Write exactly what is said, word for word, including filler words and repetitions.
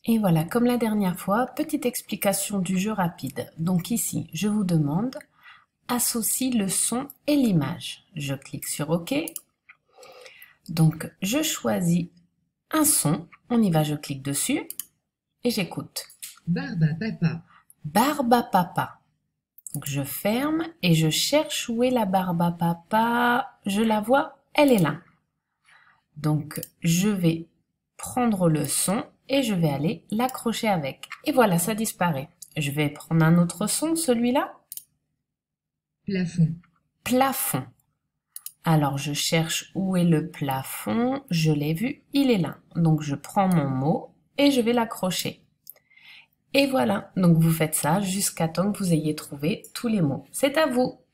Et voilà, comme la dernière fois, petite explication du jeu rapide. Donc ici, je vous demande, associe le son et l'image. Je clique sur OK. Donc, je choisis un son. On y va, je clique dessus et j'écoute. Barbe à papa. Barbe à papa. Donc, je ferme et je cherche où est la barbe à papa. Je la vois, elle est là. Donc, je vais prendre le son et je vais aller l'accrocher avec. Et voilà, ça disparaît. Je vais prendre un autre son, celui-là. Plafond. Plafond. Alors, je cherche où est le plafond. Je l'ai vu, il est là. Donc, je prends mon mot et je vais l'accrocher. Et voilà, donc vous faites ça jusqu'à temps que vous ayez trouvé tous les mots. C'est à vous!